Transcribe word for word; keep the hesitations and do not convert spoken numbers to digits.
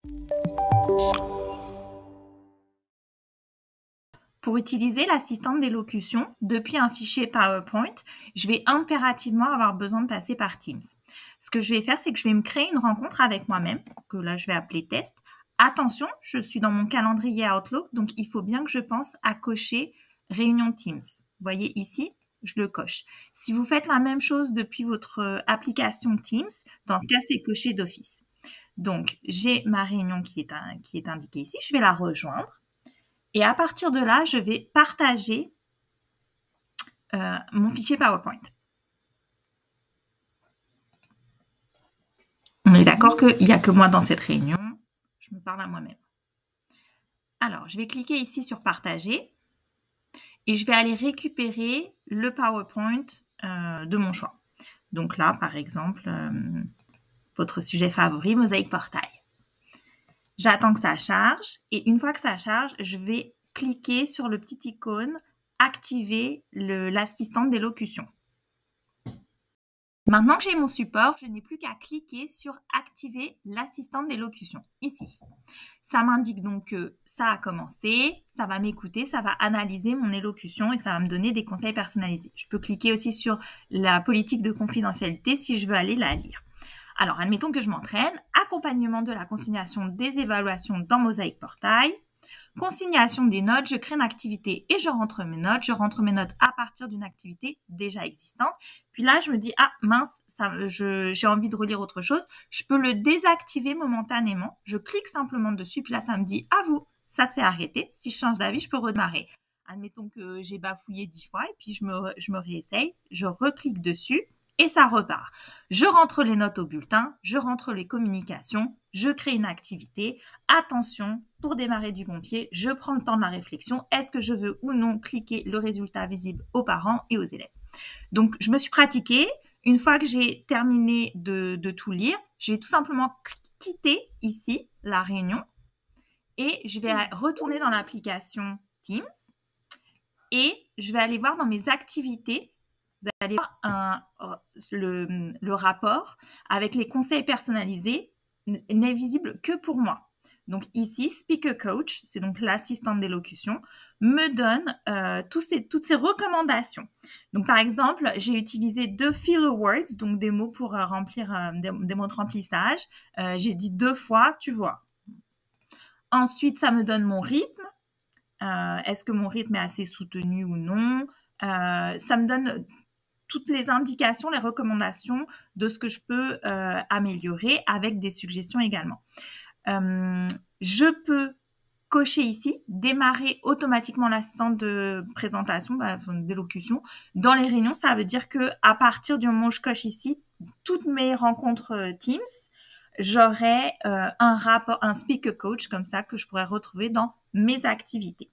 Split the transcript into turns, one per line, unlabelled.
Pour utiliser l'assistante d'élocution depuis un fichier PowerPoint, je vais impérativement avoir besoin de passer par Teams. Ce que je vais faire, c'est que je vais me créer une rencontre avec moi-même, que là, je vais appeler test. Attention, je suis dans mon calendrier Outlook, donc il faut bien que je pense à cocher réunion Teams. Vous voyez ici, je le coche. Si vous faites la même chose depuis votre application Teams, dans ce cas, c'est coché d'office. Donc, j'ai ma réunion qui est, un, qui est indiquée ici. Je vais la rejoindre. Et à partir de là, je vais partager euh, mon fichier PowerPoint. On est d'accord qu'il n'y a que moi dans cette réunion. Je me parle à moi-même. Alors, je vais cliquer ici sur partager et je vais aller récupérer le PowerPoint euh, de mon choix. Donc là, par exemple, euh, votre sujet favori, Mosaïque Portail. J'attends que ça charge et une fois que ça charge, je vais cliquer sur le petit icône « Activer l'assistante d'élocution ». Maintenant que j'ai mon support, je n'ai plus qu'à cliquer sur « Activer l'assistante d'élocution » ici. Ça m'indique donc que ça a commencé, ça va m'écouter, ça va analyser mon élocution et ça va me donner des conseils personnalisés. Je peux cliquer aussi sur la politique de confidentialité si je veux aller la lire. Alors, admettons que je m'entraîne. Accompagnement de la consignation des évaluations dans Mosaïque Portail. Consignation des notes, je crée une activité et je rentre mes notes. Je rentre mes notes à partir d'une activité déjà existante. Puis là, je me dis, ah mince, j'ai envie de relire autre chose. Je peux le désactiver momentanément. Je clique simplement dessus. Puis là, ça me dit, à vous, ça s'est arrêté. Si je change d'avis, je peux redémarrer. Admettons que j'ai bafouillé dix fois et puis je me, je me réessaye. Je reclique dessus. Et ça repart. Je rentre les notes au bulletin, je rentre les communications, je crée une activité. Attention, pour démarrer du bon pied, je prends le temps de la réflexion. Est-ce que je veux ou non cliquer le résultat visible aux parents et aux élèves? Donc, je me suis pratiquée. Une fois que j'ai terminé de, de tout lire, je vais tout simplement quitter ici la réunion et je vais retourner dans l'application Teams et je vais aller voir dans mes activités. Vous allez voir un, le, le rapport avec les conseils personnalisés n'est visible que pour moi. Donc ici, Speaker Coach, c'est donc l'assistante d'élocution, me donne euh, tous ces, toutes ces recommandations. Donc par exemple, j'ai utilisé deux filler words, donc des mots pour euh, remplir, euh, des, des mots de remplissage. Euh, j'ai dit deux fois, tu vois. Ensuite, ça me donne mon rythme. Euh, Est-ce que mon rythme est assez soutenu ou non? euh, Ça me donne toutes les indications, les recommandations de ce que je peux euh, améliorer avec des suggestions également. Euh, je peux cocher ici, démarrer automatiquement l'assistante de présentation, bah, d'élocution. Dans les réunions, ça veut dire que à partir du moment où je coche ici, toutes mes rencontres Teams, j'aurai euh, un rapport, un speaker coach comme ça que je pourrais retrouver dans mes activités.